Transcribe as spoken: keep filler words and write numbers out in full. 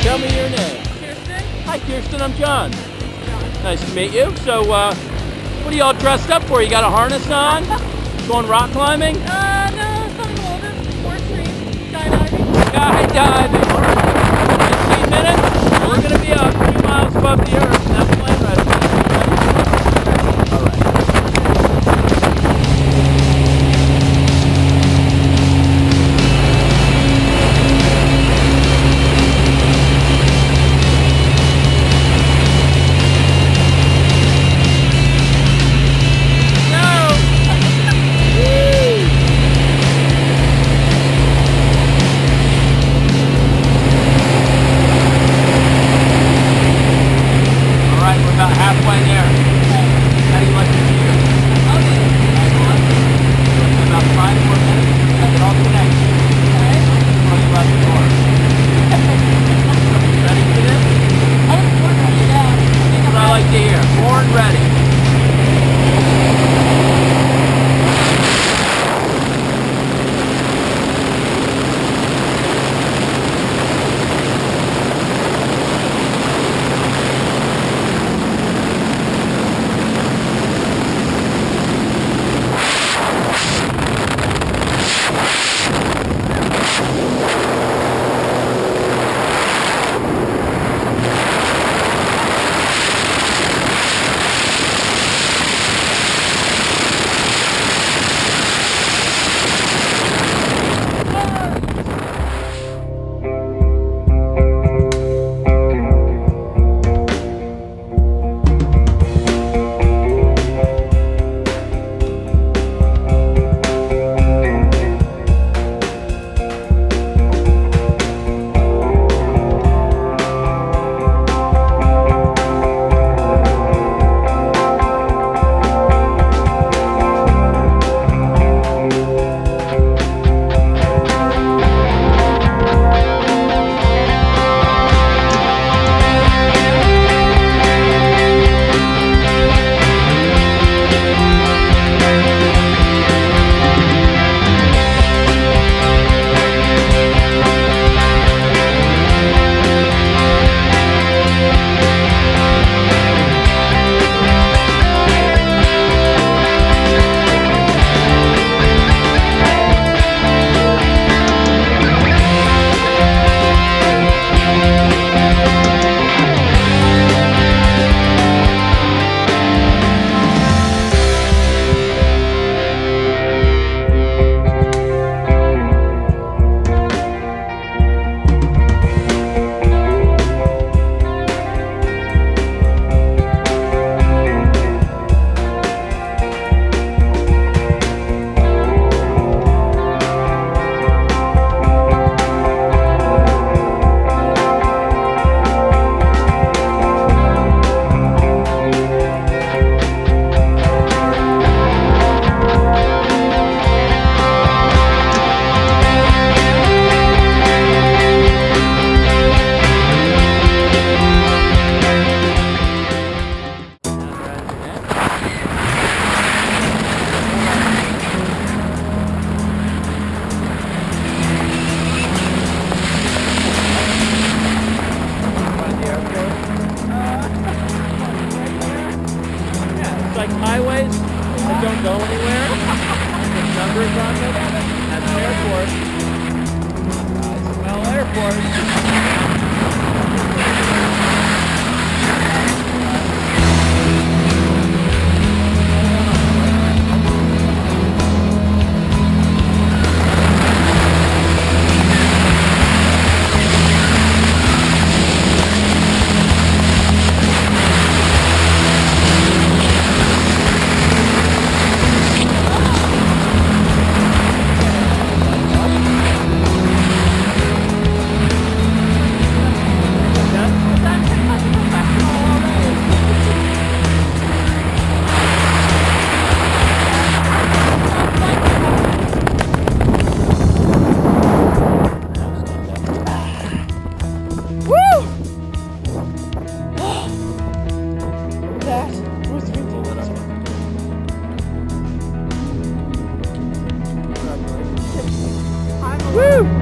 Tell me your name. Kirsten? Hi, Kirsten. I'm John. Nice to meet you. So, uh, what are y'all dressed up for? You got a harness on? Going rock climbing? Uh, no, something older. Forestry. Skydiving. Skydiving. All right. fifteen minutes. We're going to be up two miles above the earth. That's plane ready. All right. Halfway there. How do you like your gear? About five more minutes. Get all connected. Throw you out the door. Ready for this? That's what I like to hear. Born ready. Like highways that don't go anywhere. There's numbers on them. That's an airport. I smell airport. Woo!